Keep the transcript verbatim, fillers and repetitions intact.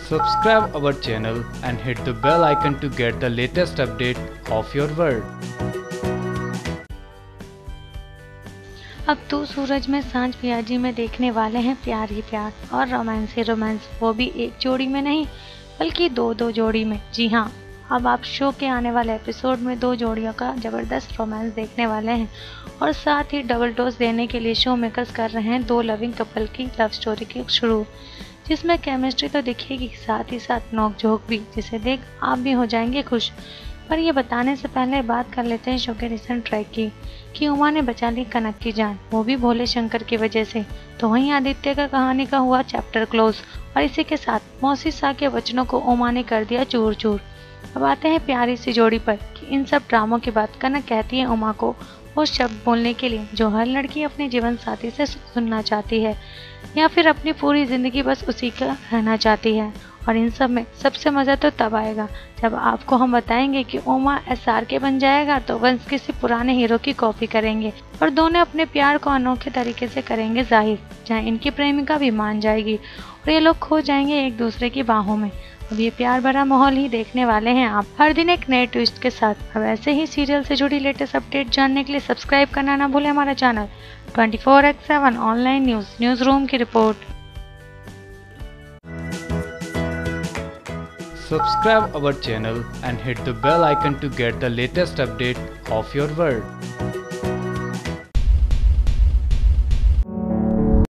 Subscribe our channel and hit the bell icon to get the latest update of your world. अब तू सूरज में सांझ Piazzi में देखने वाले हैं प्यार ही प्यार और रोमांस ही रोमांस, वो भी एक जोड़ी में नहीं बल्कि दो दो जोड़ी में। जी हाँ, अब आप शो के आने वाले एपिसोड में दो जोड़ियों का ज़बरदस्त रोमांस देखने वाले हैं और साथ ही डबल डोज देने के लिए शो मेकर्स कर रहे हैं दो लविंग कपल की लव स्टोरी की शुरू, जिसमें केमिस्ट्री तो दिखेगी साथ ही साथ नोक-झोंक भी, जिसे देख आप भी हो जाएंगे खुश। पर ये बताने से पहले बात कर लेते हैं शो के रिसेंट ट्रैक की कि उमा ने बचा ली कनक की जान, वो भी भोले शंकर की वजह से। तो वहीं आदित्य का कहानी का हुआ चैप्टर क्लोज और इसी के साथ मौसी शाह के वचनों को उमा ने कर दिया चूर चूर। अब आते हैं प्यारी सी जोड़ी पर कि इन सब ड्रामों के बाद कनक कहती है उमा को वो शब्द बोलने के लिए जो हर लड़की अपने जीवन साथी से सुनना चाहती है या फिर अपनी पूरी जिंदगी बस उसी का रहना चाहती है। और इन सब में सबसे मज़ा तो तब आएगा जब आपको हम बताएंगे कि उमा एस आर के बन जाएगा तो वंश किसी पुराने हीरो की कॉपी करेंगे और दोनों अपने प्यार को अनोखे तरीके से करेंगे जाहिर, जहाँ इनकी प्रेमिका भी मान जाएगी और ये लोग खो जाएंगे एक दूसरे की बाहों में। अब ये प्यार भरा माहौल ही देखने वाले हैं आप हर दिन एक नए ट्विस्ट के साथ। अब ऐसे ही सीरियल से जुड़ी लेटेस्ट अपडेट जानने के लिए सब्सक्राइब करना ना भूलें हमारा channel twenty four X seven online news news room की report. Subscribe our channel and hit the bell icon to get the latest update of your world.